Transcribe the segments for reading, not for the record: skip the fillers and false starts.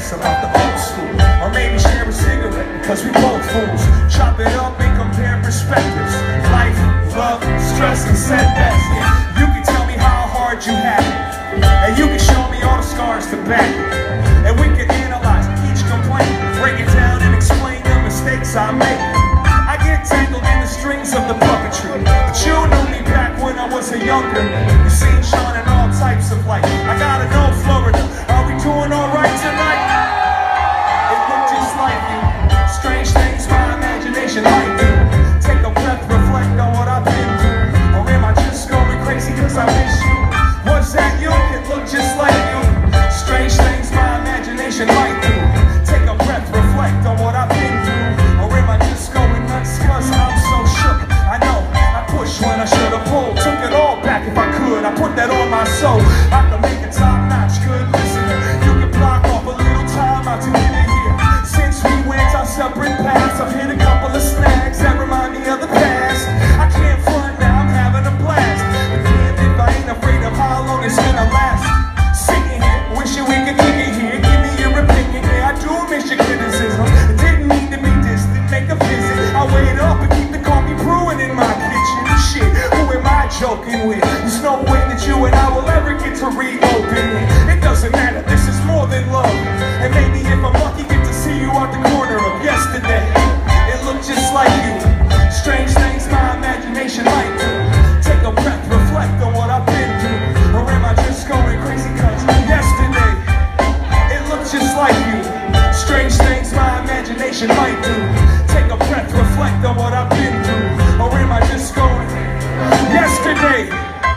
reminisce about the old school. Or maybe share a cigarette because we both fools. Chop it up and compare perspectives. Life, love, stress, and setbacks. Yeah, you can tell me how hard you had it, and you can show me all the scars to back it. And we can analyze each complaint, break it down and explain the mistakes I make. I get tangled in the strings of the puppetry, but you knew me back when I was a younger me. You seen Sean in all types of light. I gotta know, Florida, are we doing alright tonight? It looked just like you. Strange things my imagination might do. Take a breath, reflect on what I've been through. Or am I just going crazy cause I miss you? Was that you? It looked just like you. Strange things my imagination might do. Take a breath, reflect on what I've been through. Or am I just going nuts cause I'm so shook? I know, I pushed when I should've pulled. Took it all back if I could, I put that on my soul. I can make a top-notch good listener. You can block off a little time out to get in here. Since we went our separate paths, I've hit a couple of snags that remind me of the past. I can't front now, I'm having a blast. And damn if I ain't afraid of how long it's gonna last. Sitting here, wishing we could kick it here. Give me your opinion, yeah, I do miss your criticism. It didn't mean to be distant, make a visit. I wait up and keep the coffee brewing in my kitchen. Shit, who am I joking with? There's no way that you and I will ever get to reopen it. It doesn't matter, this is more than love. And maybe if I'm lucky, get to see you out the corner of yesterday. It looked just like you. Strange things my imagination might do. Take a breath, reflect on what I've been through. Or am I just going crazy cause yesterday it looked just like you. Strange things my imagination might do. Take a breath, reflect on what I've been through. Or am I just going yesterday?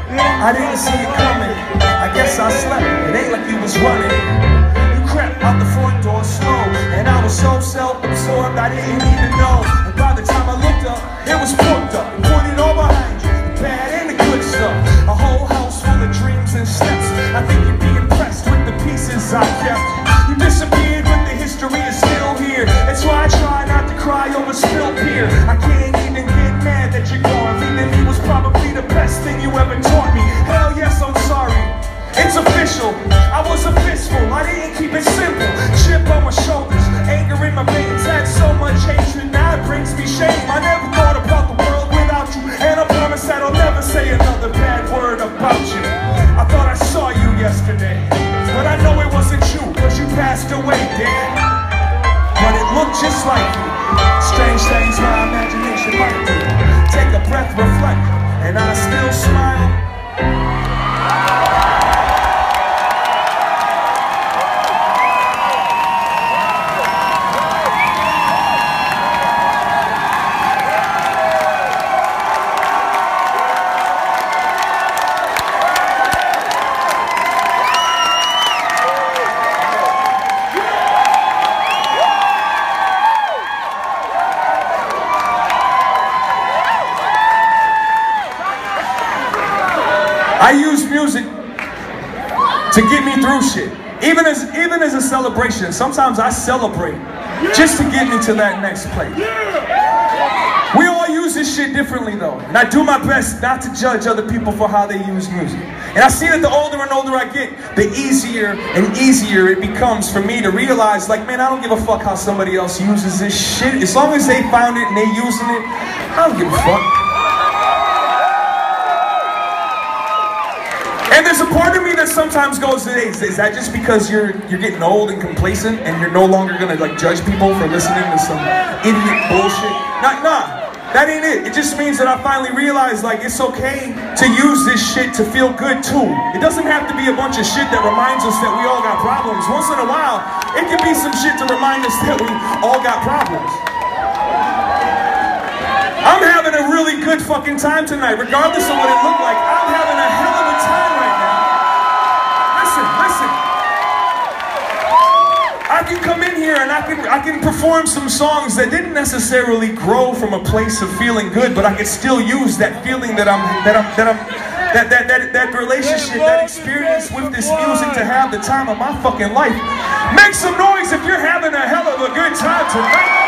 I didn't see it coming. I guess I slept. It ain't like you was running. You crept out the front door slow, and I was so self-absorbed I didn't even know. And by the time I looked up, it was booked up. Put it all behind you, the bad and the good stuff. A whole house full of dreams and steps. I think you'd be impressed with the pieces I kept. You disappeared, but the history is still here. That's why I try not to cry over spilled beer. I can't even get mad that you're gone. Leaving me was probably the best thing you ever taught me. Hell yes, I'm sorry. It's official. I was a fistful. I didn't keep it simple. Chip on my shoulders, anger in my veins. Had so much hatred, now it brings me shame. I never thought about the world without you, and I promise that I'll never say another bad word about you. I thought I saw you yesterday, but I know it wasn't you, cause you passed away, Dan. But it looked just like you. Strange things my imagination might do. Take a breath, reflect, and I still smile. I use music to get me through shit. Even as a celebration, sometimes I celebrate just to get me to that next place. We all use this shit differently though, and I do my best not to judge other people for how they use music. And I see that the older and older I get, the easier and easier it becomes for me to realize, like, man, I don't give a fuck how somebody else uses this shit. As long as they found it and they using it, I don't give a fuck. And there's a part of me that sometimes goes, is that just because you're getting old and complacent and you're no longer gonna like judge people for listening to some idiot bullshit? Nah, that ain't it. It just means that I finally realized like it's okay to use this shit to feel good too. It doesn't have to be a bunch of shit that reminds us that we all got problems. Once in a while, it can be some shit to remind us that we all got problems. I'm having a really good fucking time tonight, regardless of what it looked like. I'm having a hell of a time right now. Listen. I can come in here and I can perform some songs that didn't necessarily grow from a place of feeling good, but I can still use that feeling that relationship, that experience with this music to have the time of my fucking life. Make some noise if you're having a hell of a good time tonight.